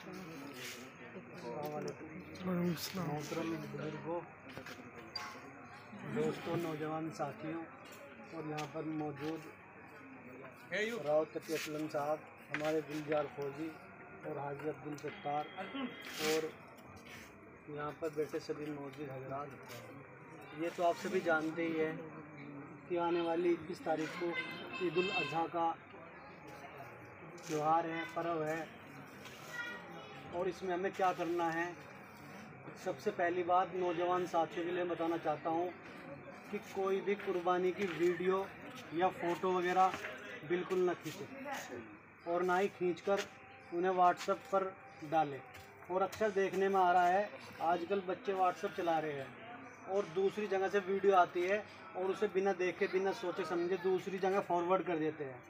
मोहतरम बुजुर्गों, दोस्तों, नौजवान साथियों और यहाँ पर मौजूद रावत तकी असलम साहब, हमारे गुलजार फौजी और हाजी अब्दुल सत्तार और यहाँ पर बैठे सभी मौजूद हजरात, ये तो आप सभी जानते ही हैं कि आने वाली 21 तारीख को ईद उल अज़हा का त्यौहार है, पर्व है। और इसमें हमें क्या करना है, सबसे पहली बात नौजवान साथियों के लिए बताना चाहता हूँ कि कोई भी कुर्बानी की वीडियो या फ़ोटो वगैरह बिल्कुल न खींचे और ना ही खींचकर उन्हें व्हाट्सएप पर डालें। और अक्सर देखने में आ रहा है आजकल बच्चे व्हाट्सएप चला रहे हैं और दूसरी जगह से वीडियो आती है और उसे बिना देखे बिना सोचे समझे दूसरी जगह फॉरवर्ड कर देते हैं।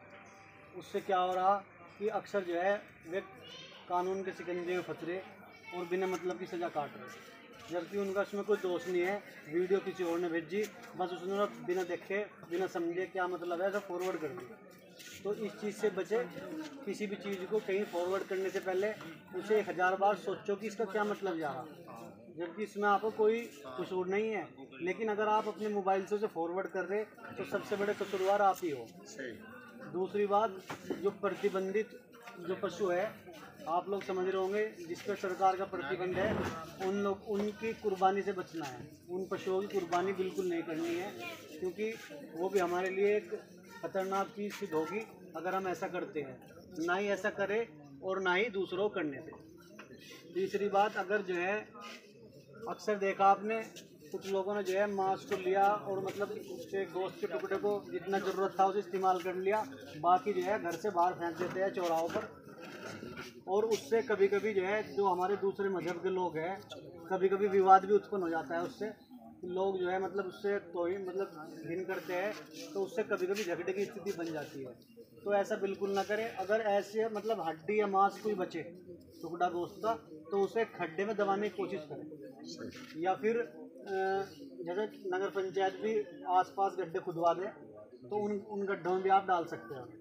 उससे क्या हो रहा कि अक्सर जो है वे कानून के शिकंजे में फंस रहे और बिना मतलब की सज़ा काट रहे, जबकि उनका इसमें कोई दोष नहीं है। वीडियो किसी और ने भेजी, बस उसने बिना देखे बिना समझे क्या मतलब है ऐसा फॉरवर्ड कर दी। तो इस चीज़ से बचे। किसी भी चीज़ को कहीं फॉरवर्ड करने से पहले उसे 1000 बार सोचो कि इसका क्या मतलब जा रहा, जबकि इसमें आपको कोई कसूर नहीं है। लेकिन अगर आप अपने मोबाइल से उसे फॉरवर्ड कर रहे तो सबसे बड़े कसूरवार आप ही हो। दूसरी बात, जो प्रतिबंधित जो पशु है, आप लोग समझ रहे होंगे, जिस पर सरकार का प्रतिबंध है, उनकी कुर्बानी से बचना है। उन पशुओं की कुर्बानी बिल्कुल नहीं करनी है, क्योंकि वो भी हमारे लिए एक खतरनाक चीज़ सिद्ध होगी अगर हम ऐसा करते हैं। ना ही ऐसा करें और ना ही दूसरों को करने दें। तीसरी बात, अगर जो है अक्सर देखा आपने कुछ लोगों ने जो है मांस को लिया और मतलब उसके गोश्त के टुकड़े को जितना ज़रूरत था उसे इस्तेमाल कर लिया, बाकी जो है घर से बाहर फेंक देते हैं चौराहों पर। और उससे कभी कभी जो है जो हमारे दूसरे मजहब के लोग हैं, कभी कभी विवाद भी उत्पन्न हो जाता है उससे। लोग जो है मतलब उससे तौहीन मतलब घिन करते हैं, तो उससे कभी कभी झगड़े की स्थिति बन जाती है। तो ऐसा बिल्कुल ना करें। अगर ऐसे मतलब हड्डी या मांस कोई बचे टुकड़ा गोश्त का, तो उसे खड्डे में दबाने की कोशिश करें, या फिर जैसे नगर पंचायत भी आसपास गड्ढे खुदवा दे तो उन गड्ढों में भी आप डाल सकते हो।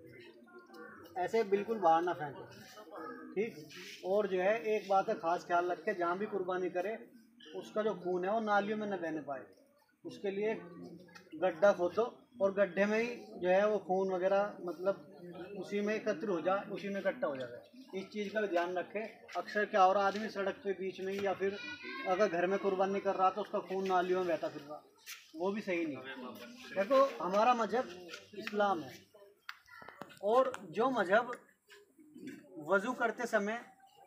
ऐसे बिल्कुल बाहर ना फेंकें, ठीक। और जो है एक बात है, खास ख्याल रखें, जहाँ भी कुर्बानी करें उसका जो खून है वो नालियों में न बहने पाए। उसके लिए गड्ढा खोदो और गड्ढे में ही जो है वो खून वगैरह मतलब उसी में एकत्र हो जाए, उसी में इकट्ठा हो जाए। इस चीज़ का ध्यान रखें। अक्सर क्या हो रहा, आदमी सड़क के बीच में ही या फिर अगर घर में कुर्बानी कर रहा तो उसका खून नालियों में बहता फिर रहा, वो भी सही नहीं। देखो, हमारा मजहब इस्लाम है और जो मजहब वज़ू करते समय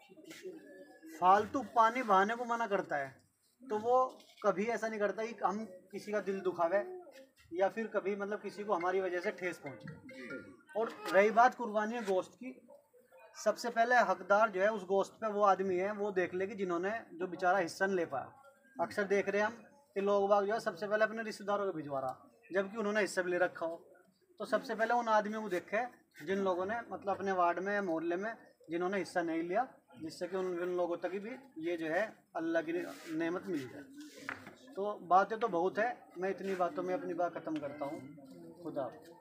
फालतू पानी बहाने को मना करता है, तो वो कभी ऐसा नहीं करता कि हम किसी का दिल दुखावे या फिर कभी मतलब किसी को हमारी वजह से ठेस पहुंचे। और रही बात कुर्बानी गोश्त की, सबसे पहले हकदार जो है उस गोश्त पे वो आदमी है, वो देख ले कि जिन्होंने जो बेचारा हिस्सा नहीं ले पाया। अक्सर देख रहे हैं हम कि लोग बाग जो है सबसे पहले अपने रिश्तेदारों को भिजवा रहा, जबकि उन्होंने हिस्सा भी ले रखा हो। तो सबसे पहले उन आदमियों को देखे जिन लोगों ने मतलब अपने वार्ड में या मोहल्ले में जिन्होंने हिस्सा नहीं लिया, जिससे कि उन लोगों तक भी ये जो है अल्लाह की नेमत मिल जाए। तो बातें तो बहुत है, मैं इतनी बातों में अपनी बात ख़त्म करता हूँ। खुदा।